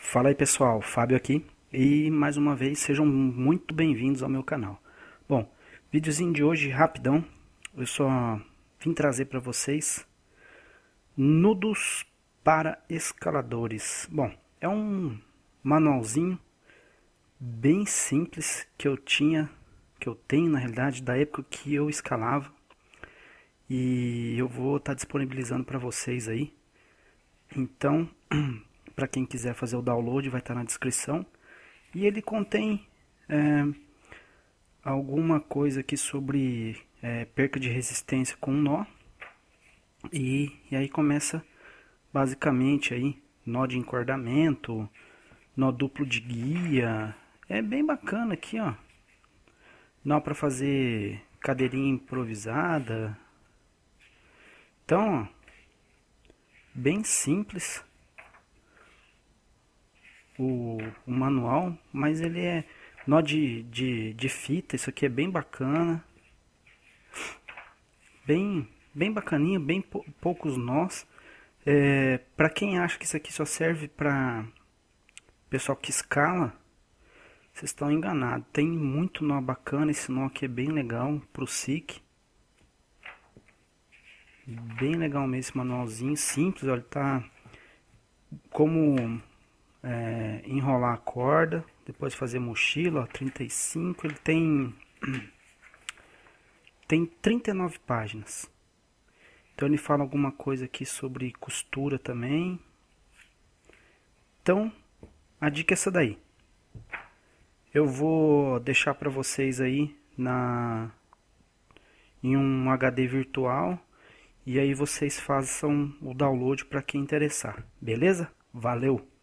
Fala aí pessoal, Fábio aqui e mais uma vez sejam muito bem-vindos ao meu canal. Bom, videozinho de hoje rapidão, eu só vim trazer para vocês nudos para escaladores. Bom, é um manualzinho bem simples que eu tenho na realidade da época que eu escalava e eu vou estar disponibilizando para vocês aí. Então, para quem quiser fazer o download, vai estar na descrição. E ele contém alguma coisa aqui sobre perca de resistência com nó. E aí começa basicamente aí nó de encordamento, nó duplo de guia. É bem bacana aqui, ó. Nó para fazer cadeirinha improvisada. Então, ó, bem simples o manual, mas ele é nó de fita, isso aqui é bem bacana, bem bacaninha, bem poucos nós. Para quem acha que isso aqui só serve para pessoal que escala, vocês estão enganados. Tem muito nó bacana, esse nó aqui é bem legal pro SIC. Bem legal mesmo esse manualzinho, simples, olha, tá como enrolar a corda, depois fazer mochila, ó, 35, ele tem 39 páginas. Então ele fala alguma coisa aqui sobre costura também. Então, a dica é essa daí. Eu vou deixar para vocês aí em um HD virtual e aí vocês façam o download para quem interessar, beleza? Valeu!